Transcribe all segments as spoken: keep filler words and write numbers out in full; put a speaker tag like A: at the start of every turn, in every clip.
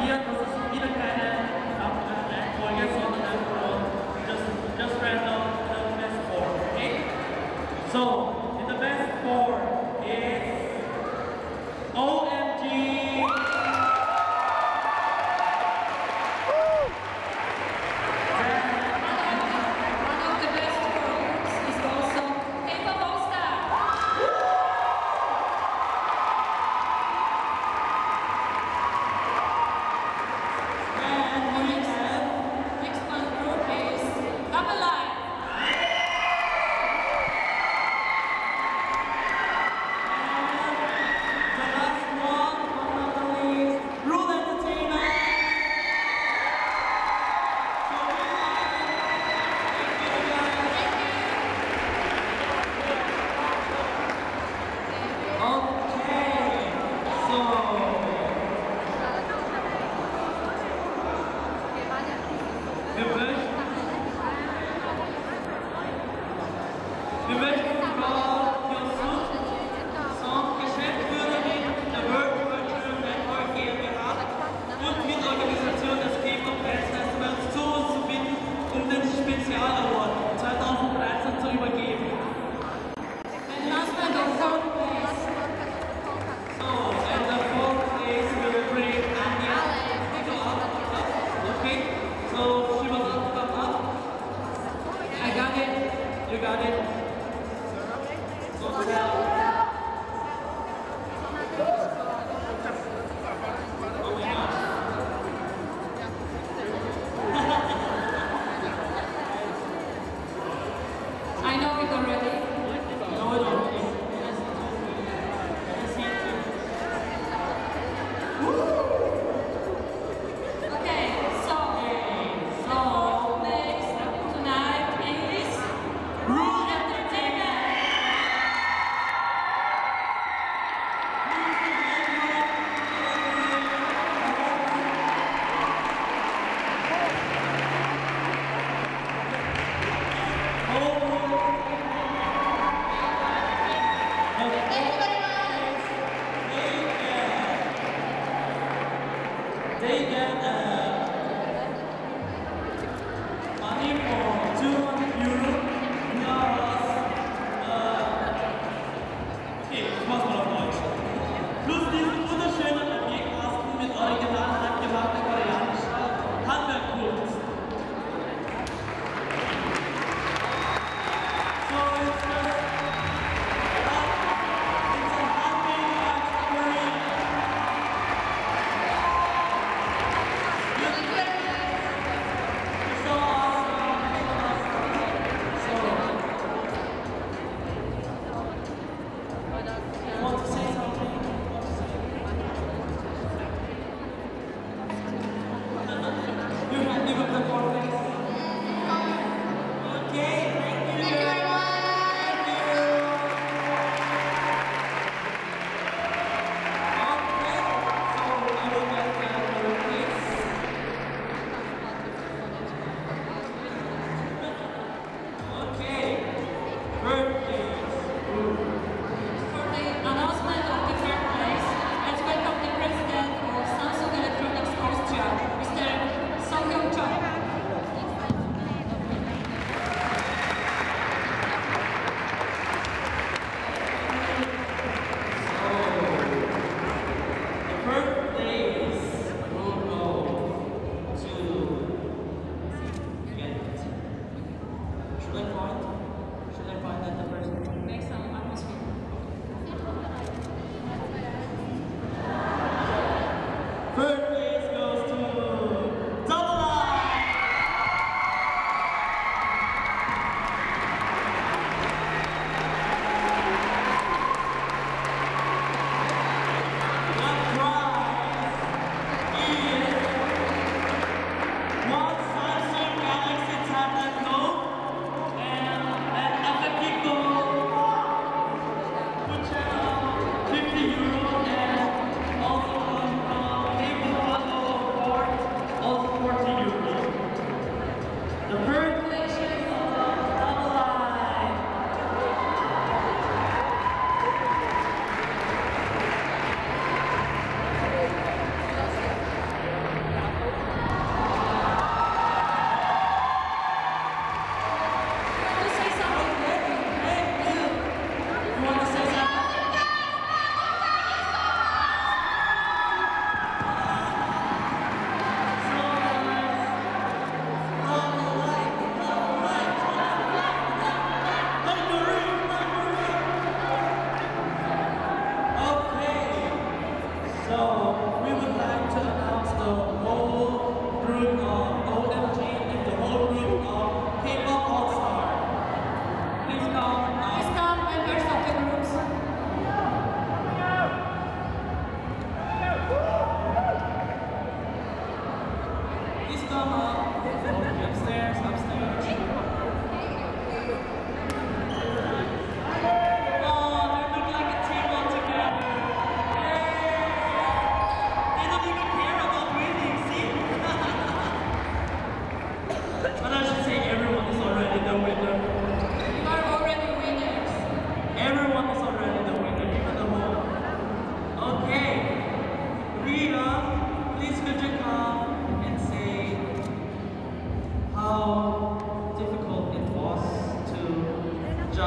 A: hier, das ist wieder keine Reihenfolge, sondern einfach just, just random the best four, okay? So, in the best four is O M G. Wir möchten Frau Josu Song, Geschäftsführerin der World Cultural Network GmbH und Mitorganisation des K-Pop Dance Festivals zu uns zu bitten, um den Spezialaward zweitausenddreizehn zu übergeben. So, and the fourth place will bring Anya. Okay, so she was up, up, up. I got it. You got it.
B: I know it already.
A: No, it already.
B: Okay, so, so next tonight is Rule Entertainment.
A: They get uh, money for two hundred euro plus uh, okay, ich mach's mal auf Deutsch. Plus diesen wunderschönen Objektasten mit original handgemachter koreanischer Handwerkkunst. So it's just it's a handmade art.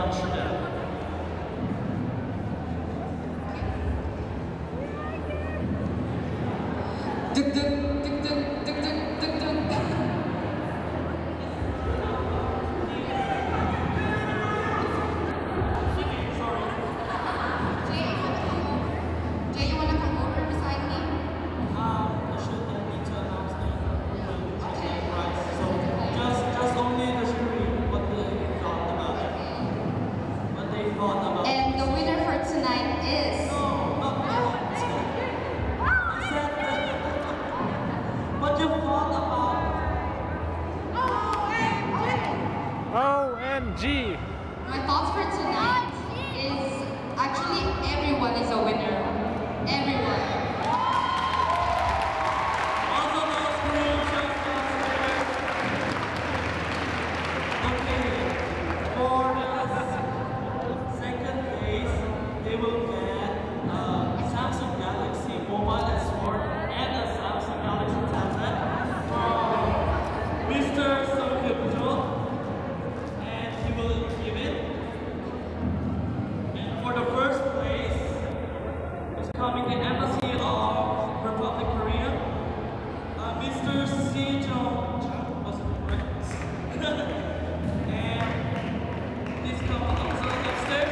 A: punch them.
B: Duk duk duk duk duk duk duk duk.
C: Jay, you wanna come over beside me?
A: Um, I should I need to announce the the prize. So just just only the jury what they thought about it. What they thought about it.
C: And the winner for tonight is.
A: No, not that. I said that. What you thought about?
D: O M G!
C: My thoughts for tonight is actually everyone is a winner. Everyone.
A: Also those groups just downstairs. Okay. For the second place, they will get a Samsung Galaxy Mobile S four and a Samsung Galaxy tablet from Mister Song Hyun-jo, and he will give it. And for the first place, it's coming the Embassy of Republic Korea. Uh, Mister Si Jong was it correct? And please come outside upstairs.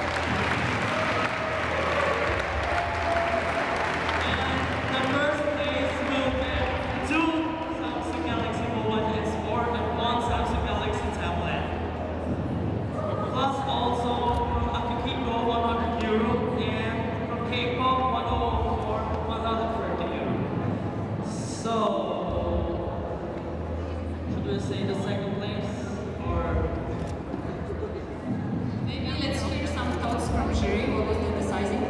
A: And the first place will get two Samsung Galaxy Mobile S four and one Samsung Galaxy tablet. Plus also from Akihiko one hundred euro and from K-pop one oh four one hundred thirty euro. So should we say the second place or
B: Maybe let's hear some thoughts from jury. What was the deciding?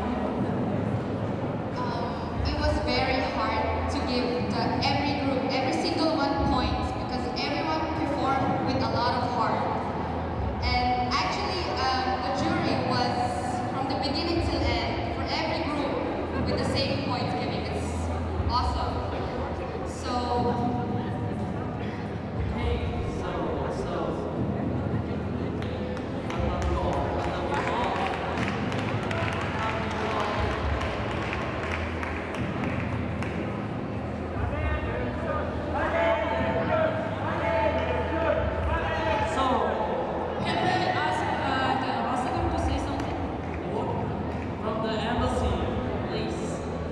C: Um, it was very hard to give the, every group, every single one points because everyone performed with a lot of heart. And actually, um, the jury was from the beginning till end for every group with the same points giving. It's awesome. So,
A: hey, so so I love you all. I love you all. So
B: Can we ask uh, the ambassador to say something?
A: from the embassy, please.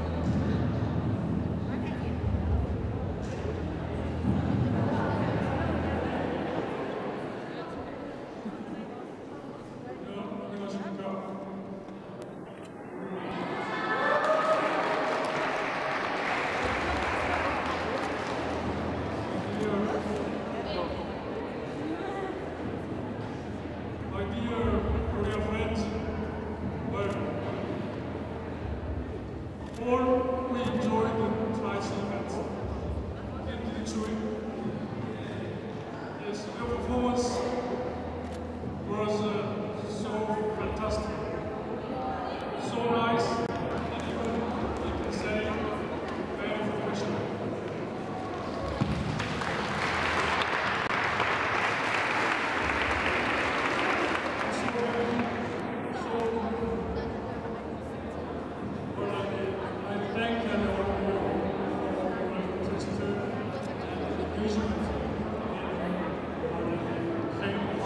E: My dear Korea friends, well, before we enjoy the tonight's event in the jury, yes, your performance was uh, so fantastic, so nice, and even, I can say, very professional.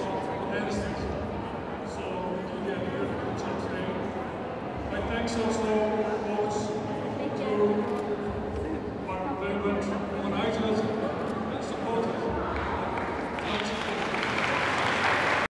E: Thanks also